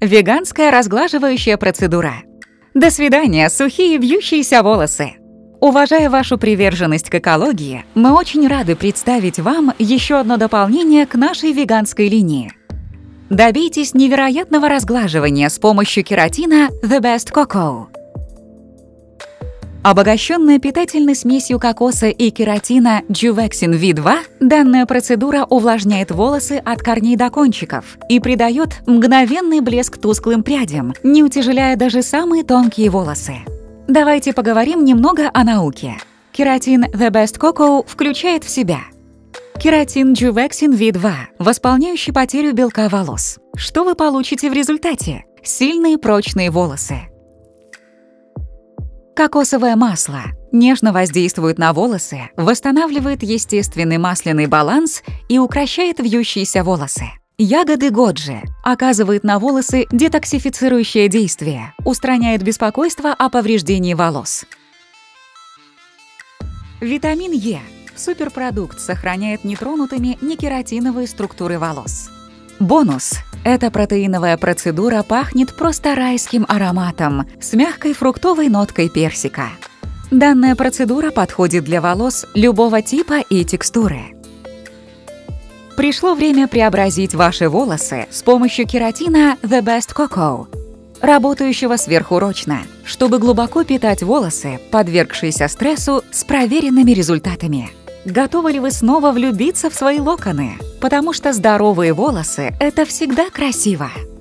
Веганская разглаживающая процедура. До свидания, сухие вьющиеся волосы. Уважая вашу приверженность к экологии, мы очень рады представить вам еще одно дополнение к нашей веганской линии. Добейтесь невероятного разглаживания с помощью кератина The Best Cocoa. Обогащенная питательной смесью кокоса и кератина Juvexin V2, данная процедура увлажняет волосы от корней до кончиков и придает мгновенный блеск тусклым прядям, не утяжеляя даже самые тонкие волосы. Давайте поговорим немного о науке. Кератин The Best Cocoa включает в себя кератин Juvexin V2, восполняющий потерю белка волос. Что вы получите в результате? Сильные прочные волосы. Кокосовое масло нежно воздействует на волосы, восстанавливает естественный масляный баланс и укрощает вьющиеся волосы. Ягоды годжи оказывает на волосы детоксифицирующее действие, устраняет беспокойство о повреждении волос. Витамин Е – суперпродукт, сохраняет нетронутыми некератиновые структуры волос. Бонус – эта протеиновая процедура пахнет просто райским ароматом с мягкой фруктовой ноткой персика. Данная процедура подходит для волос любого типа и текстуры. Пришло время преобразить ваши волосы с помощью кератина The Best Cocoa, работающего сверхурочно, чтобы глубоко питать волосы, подвергшиеся стрессу, с проверенными результатами. Готовы ли вы снова влюбиться в свои локоны? Потому что здоровые волосы – это всегда красиво.